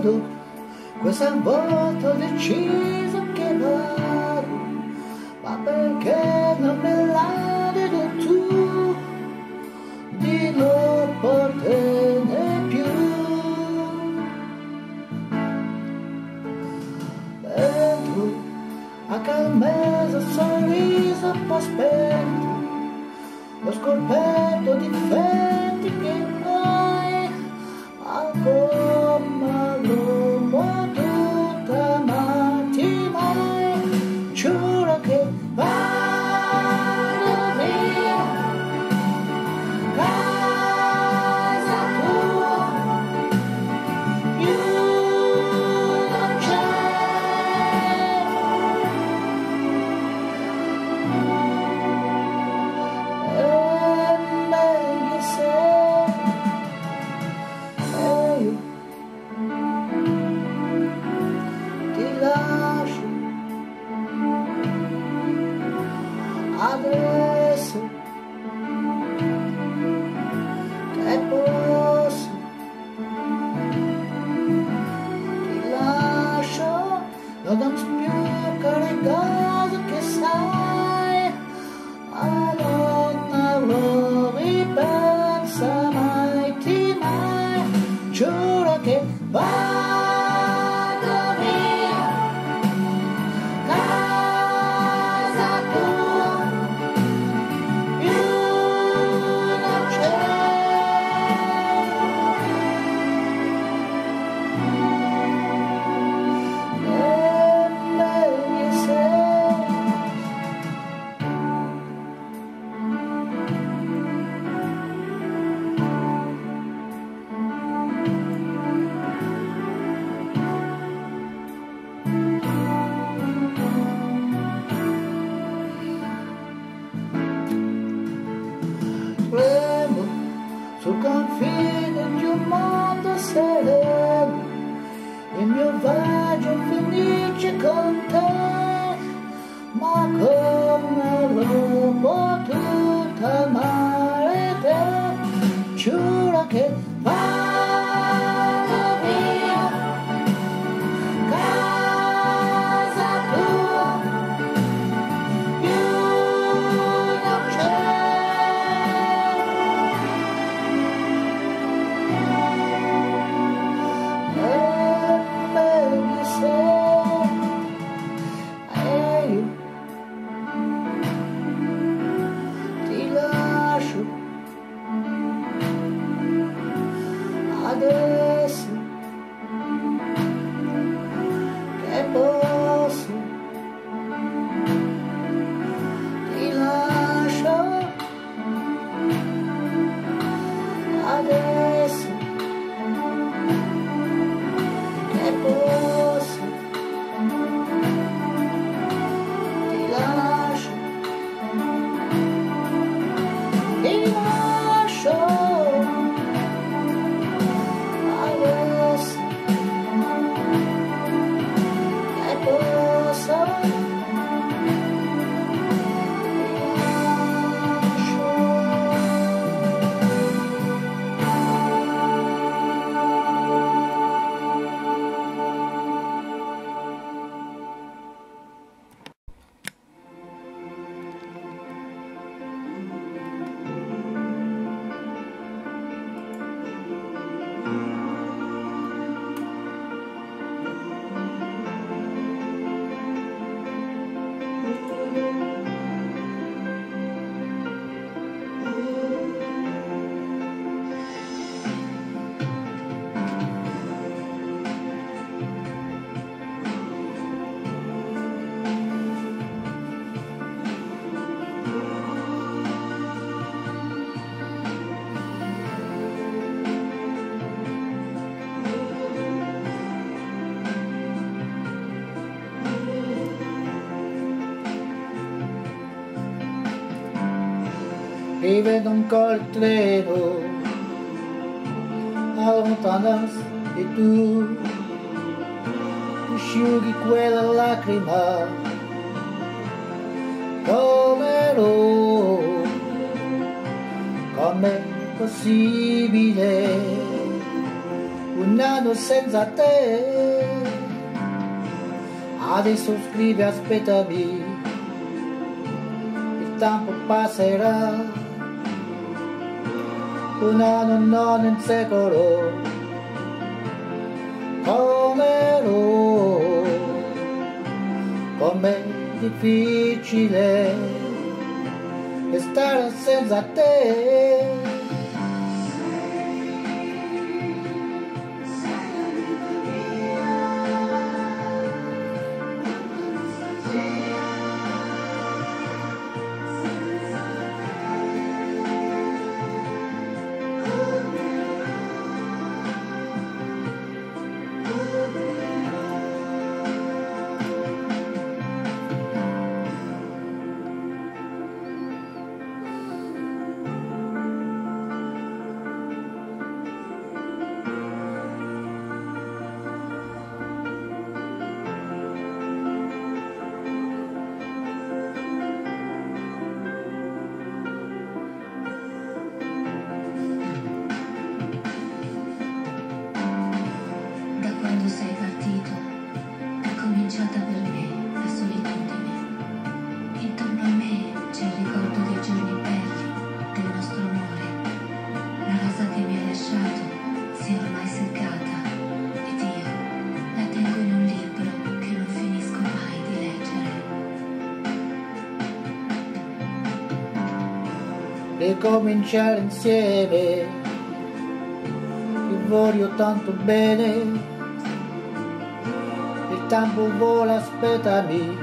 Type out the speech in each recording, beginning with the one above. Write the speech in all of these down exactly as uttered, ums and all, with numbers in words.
vado, questa volta ho deciso che vado, ma perché non me l'hai detto tu di non poterne più? Dentro a calmesa sorriso un po' spento, ho scoperto difetti che mai ancora l'ho potuto amarti mai. Giuro che vado via, casa tua, più non c'è. E meglio se e io ti lascio adesso che posso, ti lascio, non più caricato che sai, ma non avrò ripensa mai, ti mai, giuro che vado via, casa tua, più non c'è. E meglio se tremo sul confine di un mondo sereno, il mio viaggio finisce con te, ma come l'ho potuto amare te? Giuro che vado via, casa tua, più non c'è. E meglio se e io ti lascio adesso che posso, ti lascio adesso che posso, ti lascio, ti lascio adesso che posso, rivedo ancora il treno allontanarsi e tu asciughi quella lacrima come lo com'è possibile un anno senza te, adesso scrivi aspettami, il tempo passerà, un anno non un secolo, come lo, com'è difficile stare senza te. Quando sei partito è cominciata per me la solitudine. Intorno a me c'è il ricordo dei giorni belli, del nostro amore. La rosa che mi hai lasciato si è ormai seccata ed io la tengo in un libro che non finisco mai di leggere. Ricominciare insieme, ti voglio tanto bene. Il tempo vola, aspettami,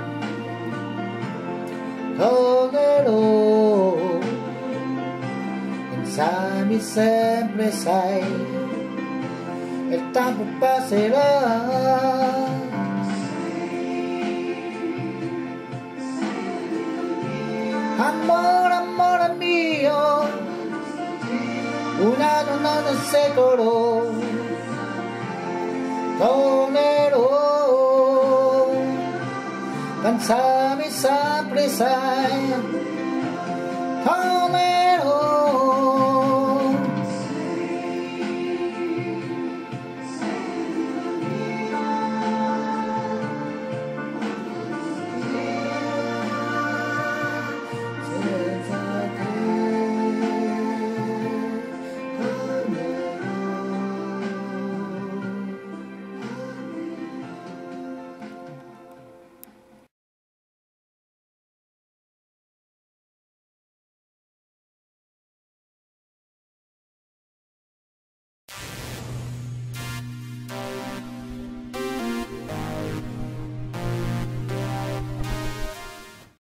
tornerò, pensami sempre, sai, il tempo passerà. Amore, amore mio, un anno, non un secolo, tornerò. Pensami sempre, sai, come ero.